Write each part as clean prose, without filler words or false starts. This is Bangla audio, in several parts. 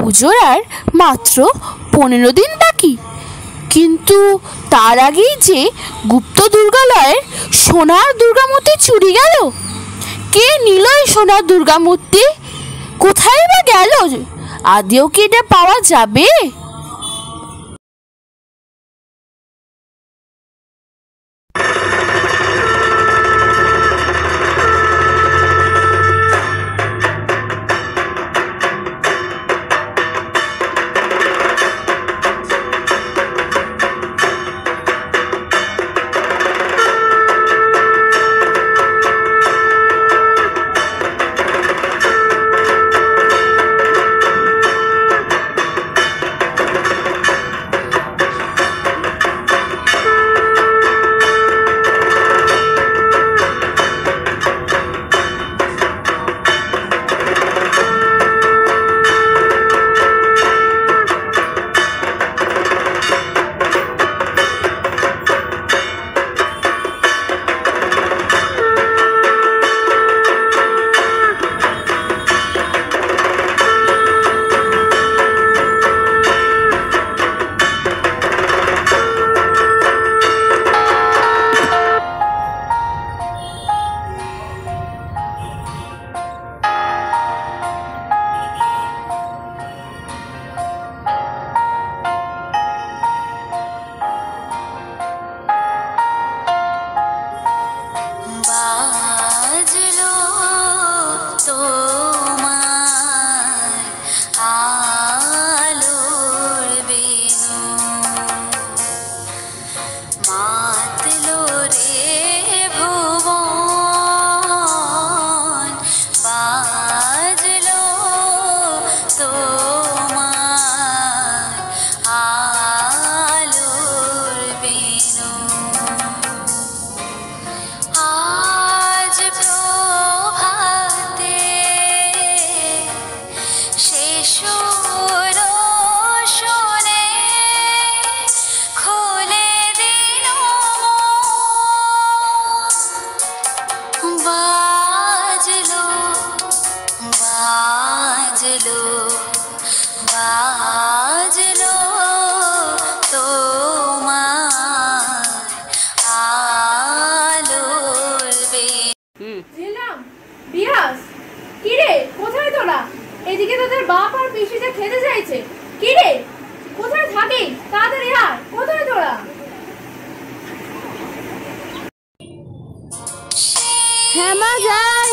পুজোর আর মাত্র 15 দিন বাকি, কিন্তু তার আগেই যে গুপ্ত দুর্গালয়ের সোনার দুর্গামূর্তি চুরি গেল। কে নিল এই সোনার দুর্গামূর্তি? কোথায় বা গেল? আদেও কি এটা পাওয়া যাবে? এদিকে তোদের বাপ আর পিসিতে খেতে চাইছে। কি রে, কোথায় থাকিস? তাড়াতাড়ি আয়। কোথায় তোরা? হ্যাঁ মা, যাই।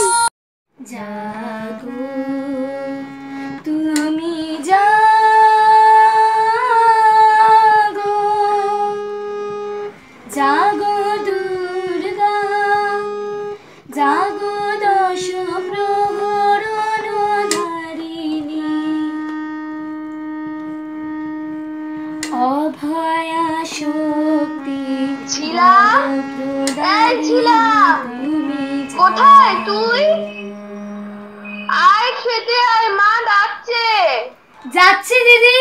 জাগো তুমি জাগো, জাগো দুর্গা, জাগো দশ প্রহরণধারিণী, অভয়া শক্তি। ছিলা, এই ছিলা, কোথায় তুই? আয় খেতে আয়, মা ডাকছে। যাচ্ছি দিদি।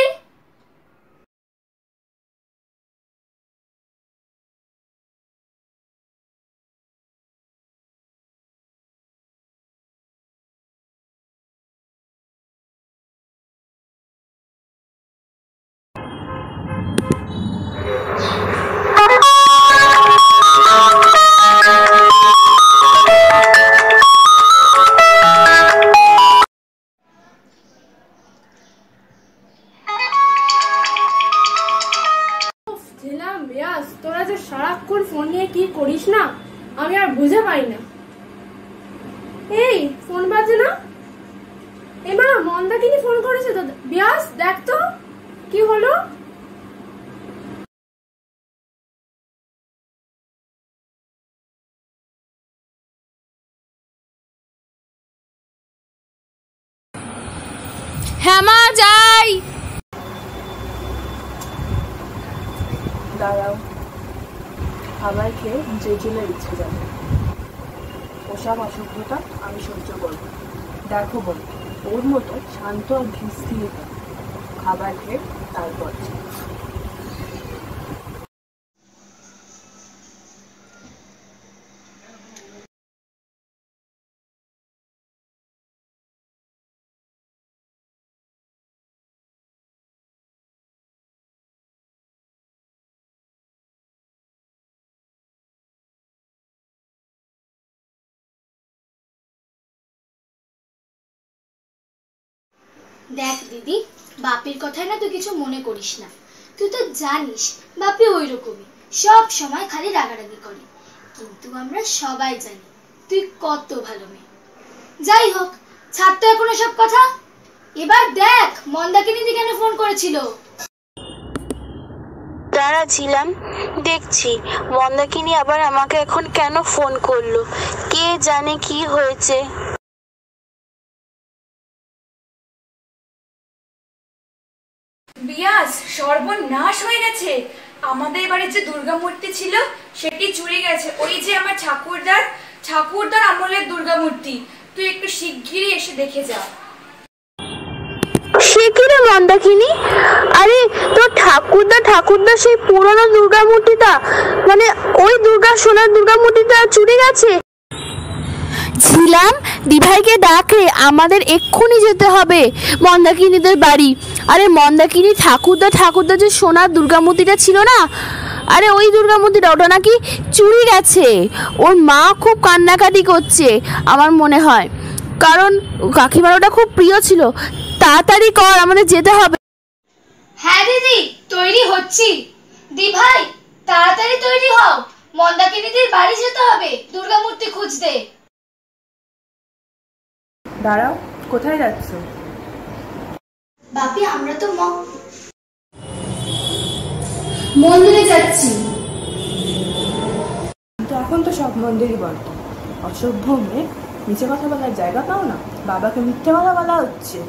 তোরা যে সারাক্ষণ ফোন নিয়ে কি করিস না, আমি আর বুঝে পাই না। এই ফোন বাজে না? এমা, মন্দাকিনী ফোন করেছে তো। বিয়াস, দেখ তো কি হলো। হ্যাঁ মা, যাই। দাঁড়াও, খাবার খেয়ে যে চলে ইচ্ছে যাবে। ওসব অসুবিধা আমি সহ্য করবো। দেখো বোন, ওর মতো শান্ত আর ধীর খাবার খেয়ে তারপর দেখ দিদি, বাপির কথায় না তুই কিছু মনে করিস না। তুই তো জানিস বাপি ওই রকমই, সব সময় খালি রাগারাগি করে। কিন্তু আমরা সবাই জানি তুই কত ভালো মেয়ে। যাই হোক, ছাড় তো এখন সব কথা। এবার দেখ মন্দাকিনী কেন ফোন করেছিল। দাঁড়া ছিলাম, দেখছি মন্দাকিনী আবার আমাকে এখন কেন ফোন করলো, কে জানে কি হয়েছে। বিয়াস, সর্বনাশ হয়ে গেছে। আমাদের এবারে যে দুর্গা মূর্তি ছিল সেটি চুরি গেছে। ওই যে আমার ঠাকুরদার আমলের দুর্গা মূর্তি। তুই একটু শিগগিরই এসে দেখে যা। সে কি রে মন্দাকিনী? আরে তোর ঠাকুরদা সেই পুরনো দুর্গা মূর্তিটা, মানে ওই সোনার দুর্গা মূর্তিটা চুরি গেছে। ছিলাম, দিভাইকে ডাকে, আমাদের এক্ষুনি যেতে হবে মন্দাকিনীদের বাড়ি। আরে মন্দাকিনী ঠাকুরদা যে সোনার দুর্গা মূর্তিটা ছিল না, আরে ওই দুর্গা মূর্তিটা ওটা নাকি চুরি গেছে। ওর মা খুব কান্নাকাটি করছে আমার মনে হয়, কারণ কাকিমার ওটা খুব প্রিয় ছিল। তাড়াতাড়ি কর, আমাদের যেতে হবে। হ্যাঁ দিদি, তৈরি হচ্ছি। দিভাই তাড়াতাড়ি তৈরি হও, মন্দাকিনীদের বাড়ি যেতে হবে দুর্গা মূর্তি খুঁজতে। দাঁড়াও, কোথায় যাচ্ছ? বাপি আমরা তো মন্দিরে যাচ্ছি। কিন্তু এখন তো সব মন্দিরই বন্ধ। অসভ্য মেয়ে, নিচে কথা বলার জায়গা পাও না, বাবাকে মিথ্যে কথা বলা হচ্ছে।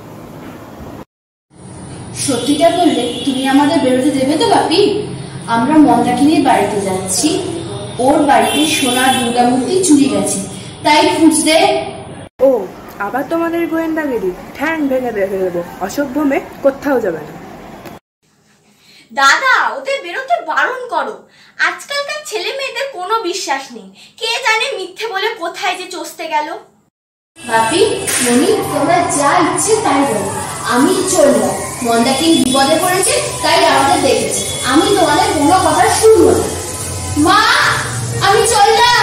সত্যিটা বললে তুমি আমাদের বেরোতে দেবে তো বাপি? আমরা মন্দাকিনীর বাড়িতে যাচ্ছি, ওর বাড়িতে সোনার দুর্গা মূর্তি চুরি গেছে, তাই খুঁজতে। ও, আবার তোমাদের গোয়েন্দাগিরি, ঠ্যাং ভেঙে রেখে দেবো। অসভ্য মেয়ে, কোথাও যাবে না। দাদা, ওদের বেরোতে বারণ করো। আজকালকার ছেলে মেয়েদের কোনো বিশ্বাস নেই, কে জানে মিথ্যে বলে কোথায় যে চষতে গেল। বাপি, মনি, তোমরা যা ইচ্ছে তাই বলো, আমি চললাম। মন্দাকিনী বিপদে পড়েছে তাই আমাদের দেখেছে, আমি তোমাদের কোনো কথা শুনবো না। মা, আমি চললাম।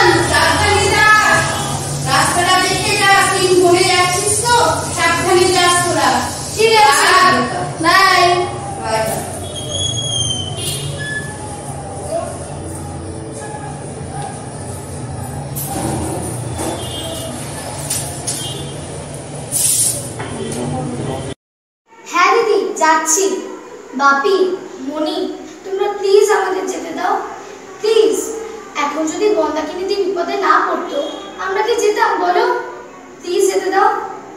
রাস্তাটা দেখে যা, তুই ভুলে যাচ্ছিস তো, সাবধানে যাস তোরা। ঠিক আছে, বাই। হ্যাঁ দিদি যাচ্ছি। বাপি, মনি, তোমরা প্লিজ আমাদের যেতে দাও, প্লিজ। এখন যদি মন্দাকিনী বিপদে না পড়তো আমরা কি যেতাম বলো? প্লিজ যেতে দাও,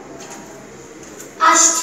আসছি।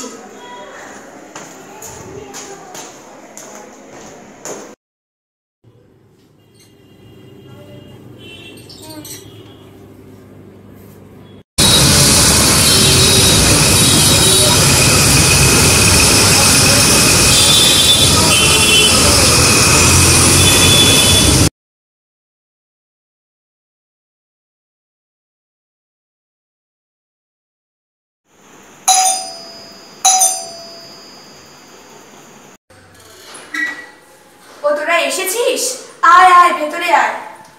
ও তোরা এসেছিস? আয় আয়, ভেতরে আয়।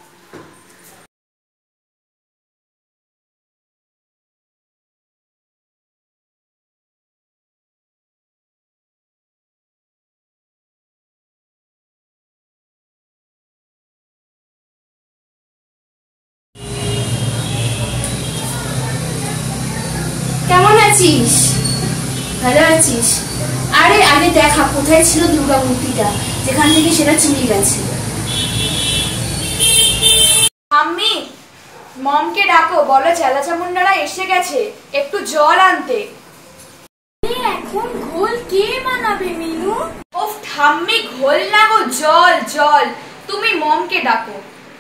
কেমন আছিস? ভালো আছিস? আরে আগে দেখা কোথায় ছিল দুর্গা মূর্তিটা, যেখান থেকে সেটা চুরি গেছে। আম্মি, মমকে ডাকো, বলো চেলা চামুন্ডারা এসে গেছে, একটু জল আনতে। এখন ঘোল কে বানাবে মিনু? ওফ ঠাম্মি, ঘোল না গো, জল জল। তুমি মমকে ডাকো।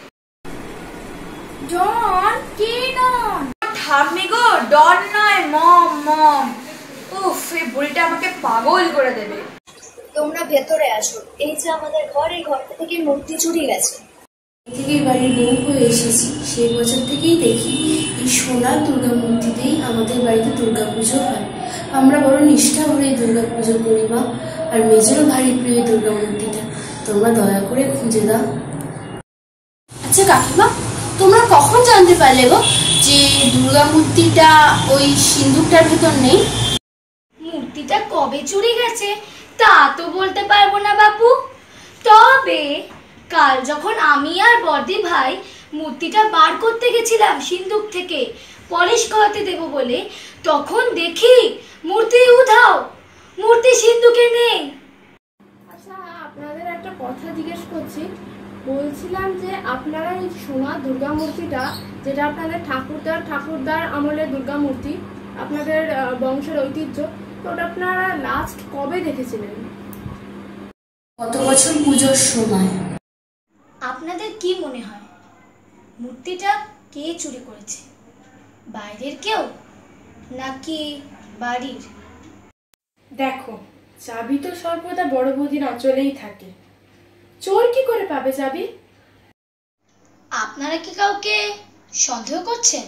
ডন কে ডন? ঠাম্মি গো, ডন নয়, মম মম। উফ, এই বুড়িটা আমাকে পাগল করে দেবে। তোমরা ভেতরে আসো, এই যে আমাদের ঘর, এই ঘরটা থেকে মূর্তি চুরি গেছে। থেকে বাড়ির বউ হয়ে এসেছি, সেই বছর থেকেই দেখি এই সোনার দুর্গা মূর্তিতেই আমাদের বাড়িতে দুর্গা পুজো হয়। আমরা বড় নিষ্ঠা ভরে দুর্গা পুজো করি মা, আর মেজেরও ভারী প্রিয় দুর্গা মূর্তিটা, তোমরা দয়া করে খুঁজে দাও। আচ্ছা কাকিমা, তোমরা কখন জানতে পারলে গো যে দুর্গা মূর্তিটা ওই সিন্দুকটার ভেতর নেই? মূর্তি মূর্তিটা কবে চুরি গেছে তা তো বলতে পারবো না বাপু, তবে কাল যখন আমি আর বড়দি ভাই মূর্তিটা বার করতে গেছিলাম সিন্দুক থেকে পলিশ করাতে দেব বলে, তখন দেখি মূর্তি উধাও, মূর্তি সিন্দুকে নেই। আচ্ছা, আপনাদের একটা কথা জিজ্ঞেস করছি। বলছিলাম যে আপনারা এই সোনা দুর্গা মূর্তিটা, যেটা আপনাদের ঠাকুরদার আমলের দুর্গা মূর্তি, আপনাদের বংশের ঐতিহ্য, তো ওটা আপনারা লাস্ট কবে দেখেছিলেন? গত বছর পুজোর সময়। আপনাদের কি মনে হয় মূর্তিটা কে চুরি করেছে? বাইরের কেউ নাকি বাড়ির? দেখো, চাবি তো সর্বদা বড় বৌদির আঁচলেই থাকে, চোর কি করে পাবে চাবি? আপনারা কি কাউকে সন্দেহ করছেন?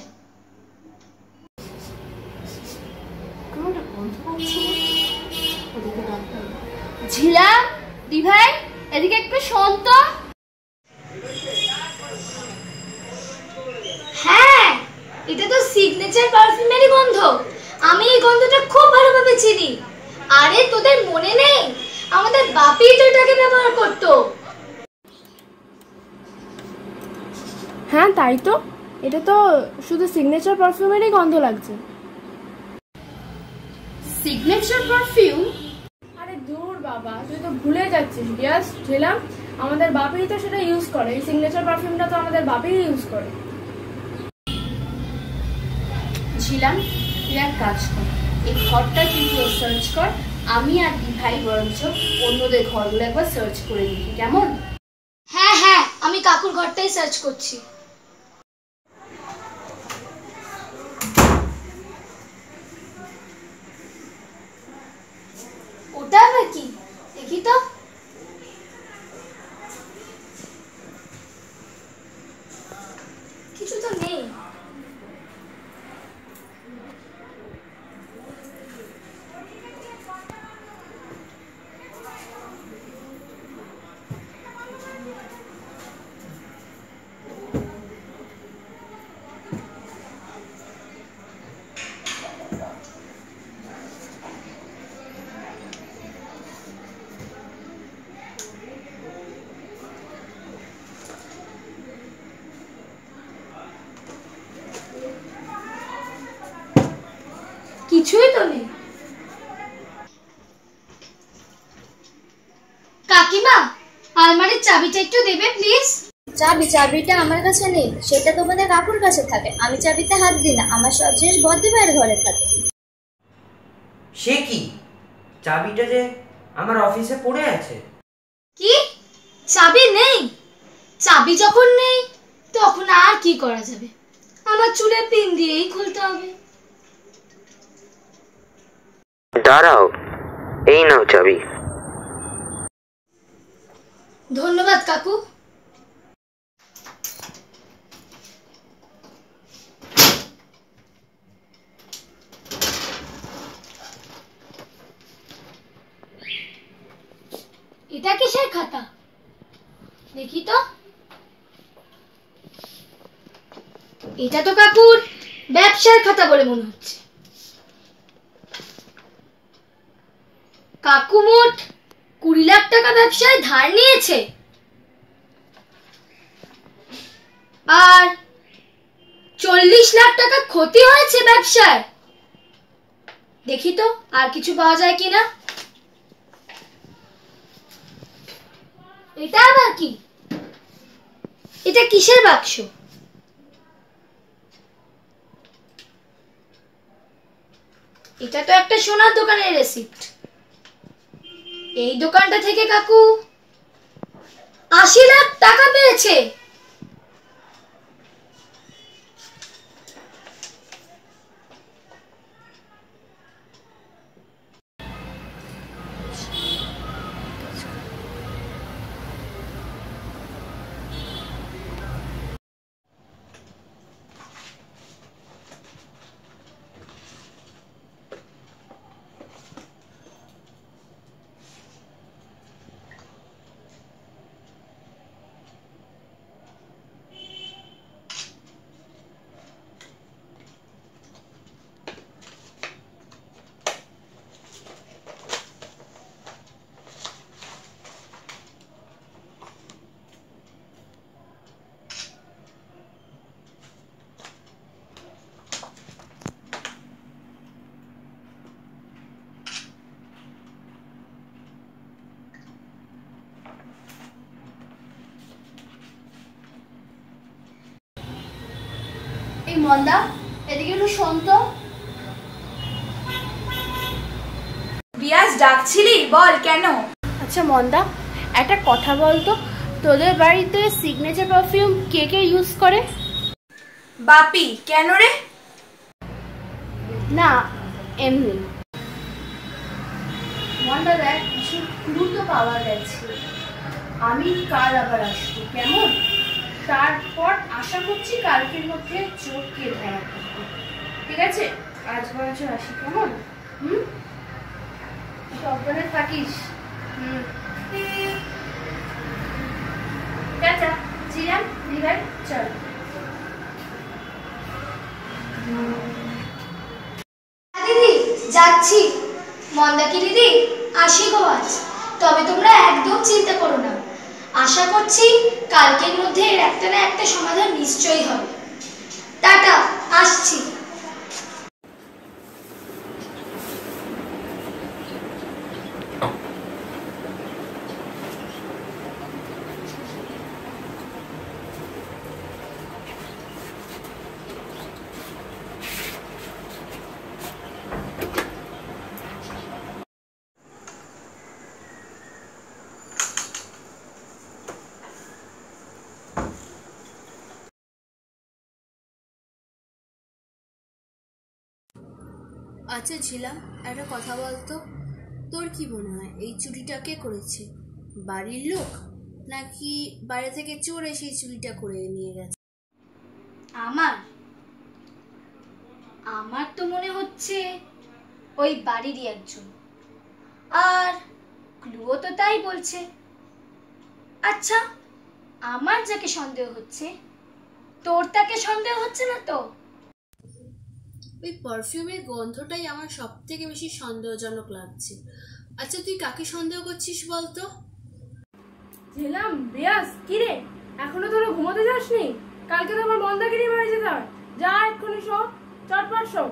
ঝিলা, দিভাই, এদিকে একটু শোন তো। হ্যাঁ, এটা তো সিগনেচার পারফিউমেরই গন্ধ। আমি এই গন্ধটা খুব ভালোভাবে চিনি। আরে তোদের মনে নেই আমাদের বাপি তো এটাকে ব্যবহার করতো? হ্যাঁ তাই তো, এটা তো শুধু সিগনেচার পারফিউমেরই গন্ধ লাগছে। Signature perfume? আরে দূর বাবা, তুই তো ভুলে যাচ্ছিস। ইয়াস ঝিলাম, আমাদের বাপি তো সেটা ইউজ করে। এই সিগনেচার পারফিউমটা তো আমাদের বাপি ইউজ করে। ঝিলাম, তুই এক কাজ কর, এই ঘরটা কিন্তু সার্চ কর, আমি আর দিভাই বরঞ্চ অন্যদের ঘরগুলো একবার সার্চ করে দেখি, কেমন? হ্যাঁ হ্যাঁ, আমি কাকুর ঘরটাই সার্চ করছি। ওটা আবার কি দেখি তো। কিছু তো নেই। কিছুই তো নেই। কাকিমা, আলমারির চাবিটা একটু দেবে প্লিজ? চাবিটা আমার কাছে নেই, সেটা তোমাদের কাকুর কাছে থাকে। আমি চাবিতে হাত দিই না, আমার সব জিনিস বদ্দি ভাইয়ের ঘরে থাকে। সে কি, চাবিটা যে আমার অফিসে পড়ে আছে। কি, চাবি নেই? চাবি যখন নেই তখন আর কি করা যাবে? আমার চুলে পিন দিয়েই খুলতে হবে। দাঁড়াও, এই নাও চাবি। ধন্যবাদ কাকু। এটা কিসের খাতা দেখি তো? এটা তো কাকুর ব্যবসার খাতা বলে মনে হচ্ছে। কাকু মোট 20 লাখ টাকা ব্যবসায় ধার নিয়েছে, আর 40 লাখ টাকা ক্ষতি হয়েছে ব্যবসায়। দেখি তো আর কিছু পাওয়া যায় কিনা। এটা আবার কি? এটা কিসের বাক্স? এটা তো একটা সোনার দোকানের রেসিপ্ট। এই দোকানটা থেকে কাকু 80 লাখ টাকা পেয়েছে। মন্দা, এদিকে একটু শোন তো। বিয়াস ডাকছিলি? বল কেন? আচ্ছা মন্দা, একটা কথা বলতো, তোদের বাড়িতে সিগনেচার পারফিউম কে কে ইউজ করে? বাপি। কেন রে? না, এমনি। মন্দা দেখ, কিছু ক্লু তো পাওয়া গেছে। আমি কাল আবার আসবো, কেমন? তারপর আশা করছি কালকের মধ্যে চোরকে ধরা পড়বে। ঠিক আছে, আজ বরঞ্চ আসি, কেমন? সাবধানে থাকিস। টাটা জিরান দিভাই, চল। দিদি যাচ্ছি। মন্দাকি দিদি, আসি গো আজ। তবে তোমরা একদম চিন্তা করো না, আশা করছি কালকের মধ্যে এর একটা না একটা সমাধান নিশ্চয়ই হবে। টাটা, আসছি। আচ্ছা ঝিলাম, একটা কথা বলতো, তোর কি মনে হয় এই চুরিটা কে করেছে? বাড়ির লোক, নাকি বাইরে থেকে চোর এসে এই চুরিটা করে নিয়ে গেছে? আমার তো মনে হচ্ছে ওই বাড়িরই একজন, আর ক্লুও তো তাই বলছে। আচ্ছা, আমার যাকে সন্দেহ হচ্ছে, তোর তাকে সন্দেহ হচ্ছে না তো? ওই পারফিউমের গন্ধটাই আমার সব থেকে বেশি সন্দেহজনক লাগছে। আচ্ছা তুই কাকে সন্দেহ করছিস বলতো? ঝিলাম, বিয়াস, কি রে, এখনো তোরা ঘুমোতে যাসনি? কালকে তো আমার মন্দাকে নিয়ে বাড়ি যেতে হয়। যা এক্ষুনি শো, চটপট শো।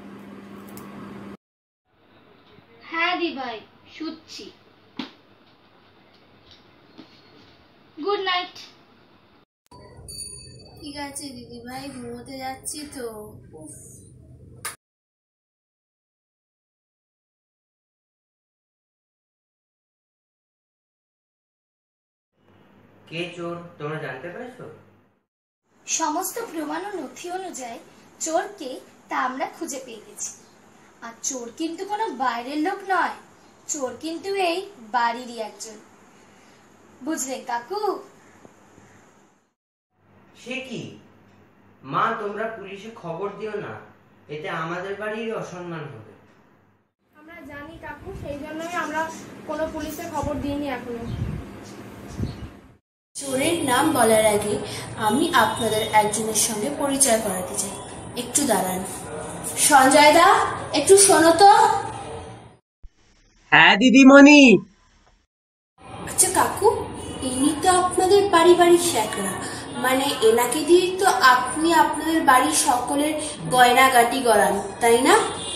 হ্যাঁ দি ভাই, শুচ্ছি। Good night. ঠিক আছে দিদি ভাই, ঘুমোতে যাচ্ছি তো। উফ। কে চোর তোমরা জানতে পেরেছো? সমস্ত প্রমাণ ও নথি অনুযায়ী চোরকে তা আমরা খুঁজে পেয়ে গেছি। আর চোর কিন্তু কোনো বাইরের লোক নয়, চোর কিন্তু এই বাড়িরই একজন। বুঝলেন কাকু? সে কি মা, তোমরা পুলিশে খবর দিও না, এতে আমাদের বাড়ির অসম্মান হবে। আমরা জানি কাকু, সেই জন্যই আমরা কোনো পুলিশে খবর দিইনি এখনো। চোরের নাম বলার আগে আমি আপনাদের একজনের সঙ্গে পরিচয় করাতে চাই। একটু দাঁড়ান। সঞ্জয় দা, একটু শোনো তো। হ্যাঁ দিদিমণি। আচ্ছা কাকু, ইনি তো আপনাদের পারিবারিক শ্যাকরা, মানে এনাকে দিয়ে তো আপনি আপনাদের বাড়ির সকলের গয়নাগাটি গড়ান, তাই না?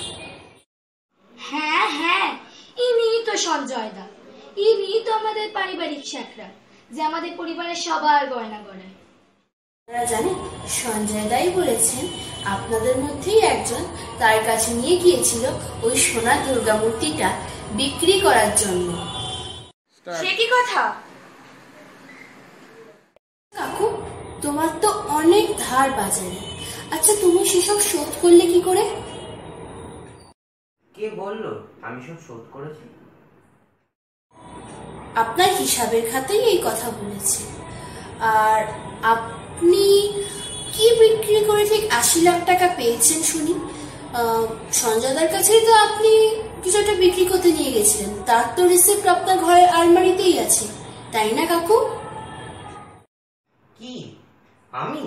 হ্যাঁ হ্যাঁ, ইনিই তো সঞ্জয় দা, ইনিই তো আমাদের পারিবারিক শ্যাকরা, যে আমাদের পরিবারের সবার গয়না গড়ায়। আপনারা জানেন, সঞ্জয় দাই বলেছেন আপনাদের মধ্যেই একজন তার কাছে নিয়ে গিয়েছিল ওই সোনার দুর্গা মূর্তিটা বিক্রি করার জন্য। সে কি কথা? কাকু, তোমার তো অনেক ধার বাজারে, আচ্ছা তুমি সেসব শোধ করলে কি করে? কে বললো আমি সব শোধ করেছি? আপনার হিসাবের খাতাই এই কথা বলেছে। আর আপনি কি বিক্রি করে ঠিক ৮০ লাখ টাকা পেয়েছেন শুনি? সঞ্জয়দার কাছেই তো আপনি কিছু একটা বিক্রি করতে নিয়ে গেছিলেন, তার তো রিসিপ্ট আপনার ঘরের আলমারিতেই আছে, তাই না কাকু? কি আমি?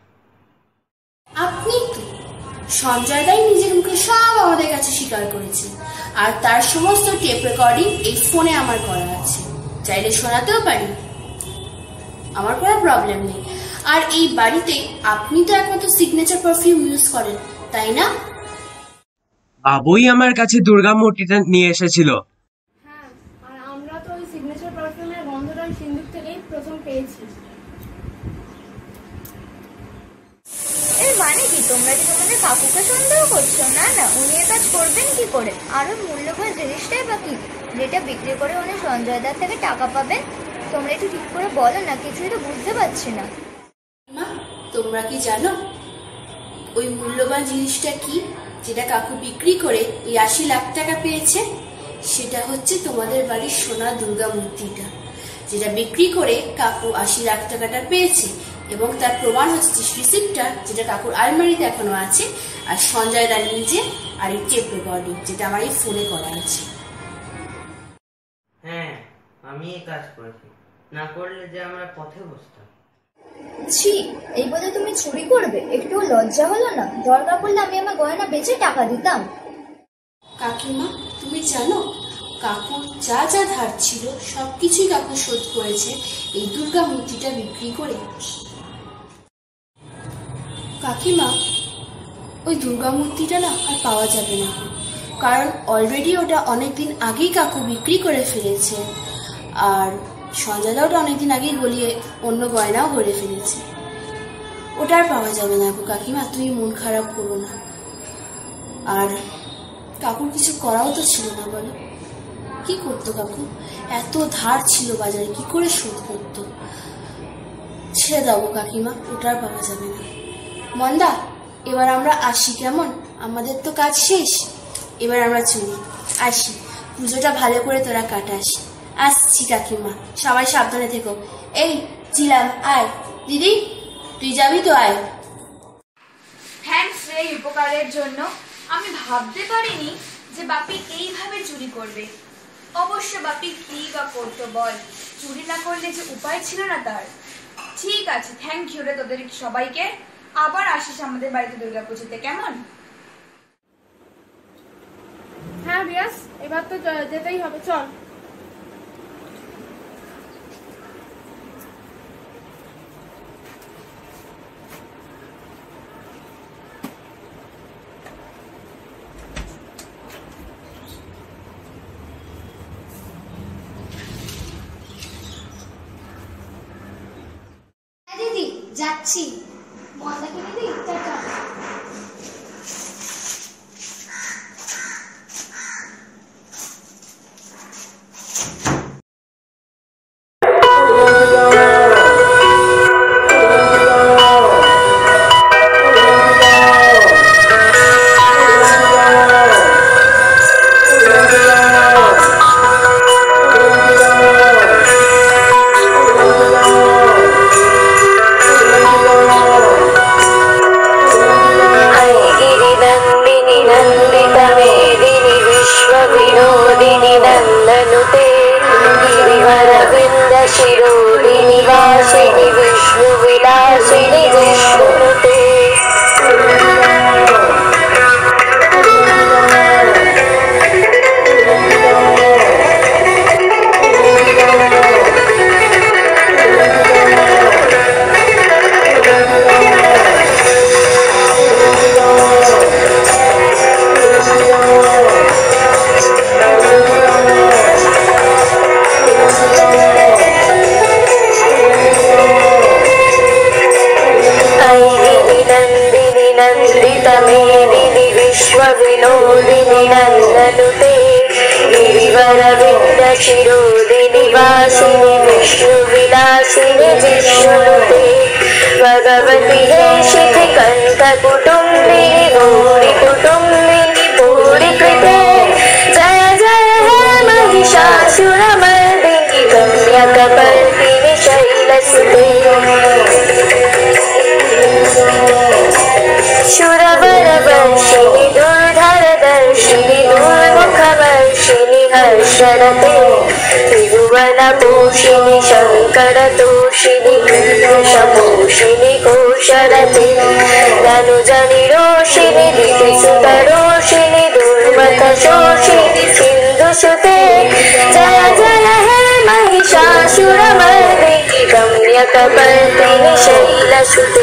আপনি তো। সঞ্জয় দাই নিজের মুখে সব আমাদের কাছে স্বীকার করেছে, আর তার সমস্ত টেপ রেকর্ডিং এই ফোনে আমার করা আছে, চাইলে শোনাতেও পারি, আমার কোনো প্রবলেম নেই। আর এই বাড়িতে আপনি তো একমাত্র সিগনেচার পারফিউম ইউজ করেন, তাই না? বাবুই আমার কাছে দুর্গা মূর্তিটা নিয়ে এসেছিল। হ্যাঁ, আর আমরা তো ওই সিগনেচার পারফিউমের গন্ধটা ওই সিন্দুক থেকেই প্রথম পেয়েছি। এর মানে কি? তোমরা কি তোমাদের কাকুকে সন্দেহ করছো? না না, উনি এ কাজ করবেন কি করে? আর ওর মূল্যবান জিনিসটাই বা কি, যেটা বিক্রি করে উনি সঞ্জয়দার থেকে টাকা পাবেন? তোমরা একটু ঠিক করে বলো না, কিছুই তো বুঝতে পারছি না। মা, তোমরা কি জানো ওই মূল্যবান জিনিসটা কি, যেটা কাকু বিক্রি করে ওই 80 লাখ টাকা পেয়েছে? সেটা হচ্ছে তোমাদের বাড়ির সোনার দুর্গা মূর্তিটা, যেটা বিক্রি করে কাকু 80 লাখ টাকাটা পেয়েছে। এবং তার প্রমাণ হচ্ছে রিসিপ্টটা, যেটা কাকুর আলমারিতে এখনো আছে, আর সঞ্জয় দা নিজে, আর এই টেপ রেকর্ডিং, যেটা আমার এই ফোনে করা আছে। হ্যাঁ, আমি এই কাজ করেছি, না করলে যে আমরা পথে বসতাম। ছি, এই বলে তুমি চুরি করবে? একটু লজ্জা হলো না? দরকার পড়লে আমি আমার গয়না বেচে টাকা দিতাম। কাকিমা, তুমি জানো কাকুর যা যা ধার ছিল সবকিছুই কাকু শোধ করেছে এই দুর্গা মূর্তিটা বিক্রি করে। কাকিমা, ওই দুর্গা মূর্তিটা না আর পাওয়া যাবে না, কারণ অলরেডি ওটা অনেকদিন আগেই কাকু বিক্রি করে ফেলেছে, আর সঞ্জয়দা ওটা অনেকদিন আগেই গলিয়ে অন্য গয়নাও ভরে ফেলেছে। ওটা আর পাওয়া যাবে না গো কাকিমা, তুমি মন খারাপ করো না। আর কাকুর কিছু করাও তো ছিল না, বলো কি করতো কাকু? এত ধার ছিল বাজারে, কি করে শোধ করতো? ছেড়ে দাও কাকিমা, ওটা আর পাওয়া যাবে না। মন্দা, এবার আমরা আসি কেমন? আমাদের তো কাজ শেষ, এবার আমরা চলি, আসি। পুজোটা ভালো করে তোরা কাটাস। আসছি কাকিমা, সবাই সাবধানে থেকো। এই ছিলাম, আয়। দিদি, তুই যাবি তো? আয়। থ্যাঙ্কস এই উপকারের জন্য। আমি ভাবতে পারিনি যে বাপি এইভাবে চুরি করবে। অবশ্য বাপি কি বা করতো বল, চুরি না করলে যে উপায় ছিল না তার। ঠিক আছে, থ্যাংক ইউ রে তোদের সবাইকে। আবার আসিস আমাদের বাড়িতে দুর্গাপুজোতে, কেমন? হ্যাঁ বিয়াস, এবার তো যেতেই হবে, চল। দিদি যাচ্ছি, মজা কিনে দিই। টাটা। भगवती हे शिखकंठ कुटुंबिनी भूरि कुटुंबिनी भूरि कृते जय जय हे महिषासुरमर्दिनी कन्याकपर्दिनी शैलसुते शूरवरवर्षिणि दुर्धरदर्शिनि दुर्मुखवर्षिणि हर्षरते त्रिभुवनपोषिणि शङ्करतोषिणि कृष्णपोषिणि कोशरते धनुजनिरोषिणि दितिसुतरोषिणि दुर्मथशोषिणि सिन्धुसुते जय जय हे महिषासुरमर्दिनि रम्यकपर्दिनि शैलसुते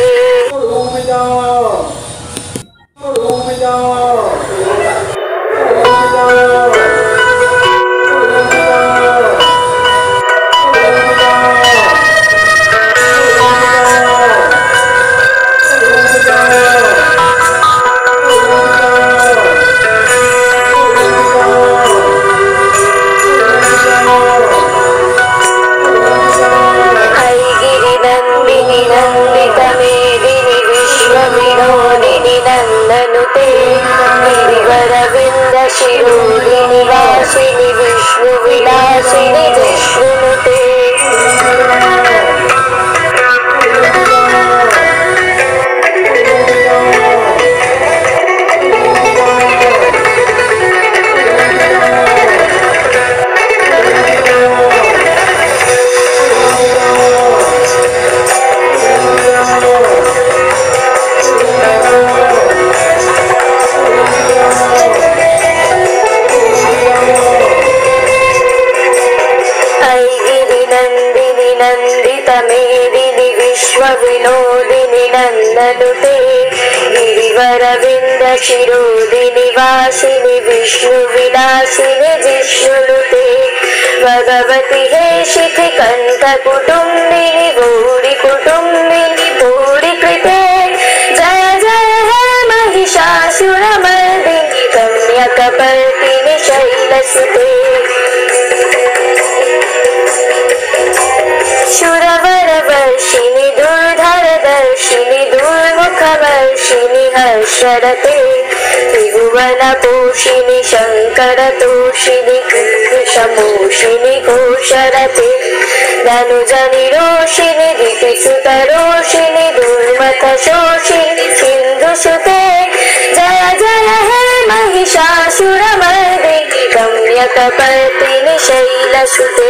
Oh शिरोदिनि वासिनि विष्णुविलासिनि जिष्णुनुते नंदितमेदिनि विश्वविनोदिनि नन्दनुते गिरिवरविन्द शिरोदिनि वासिनि विष्णुविलासिनि जिष्णुनुते भगवति हे शिखिकण्ठकुटुम्बिनि भूरिकुटुम्बिनि भूरिकृते जय जय हे महिषासुरमर्दिनि कन्यकपर्दिनि शैलसुते शूरवरवर्षिणि दुर्धरदर्शिनि दुर्मुखवर्षिणि हर्षरते त्रिभुवनपोषिणि शङ्करतोषिणि कृष्णमोषिणि घोषरते धनुजनिरोषिणि दितिसुतरोषिणि दुर्मथशोषिणि सिन्धुसुते जय जय हे महिषासुरमर्दिनि कन्यकपर्दिनि शैलसुते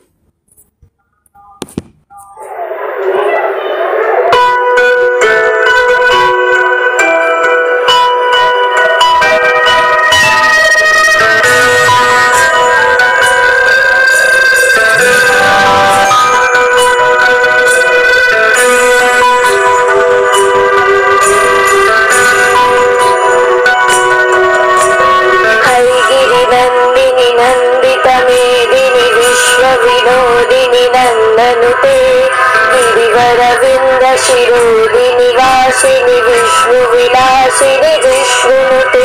विनोदिनि नन्दनुते गिरिवरविन्द शिरोदिनि वासिनि विष्णुविलासिनि जिष्णुनुते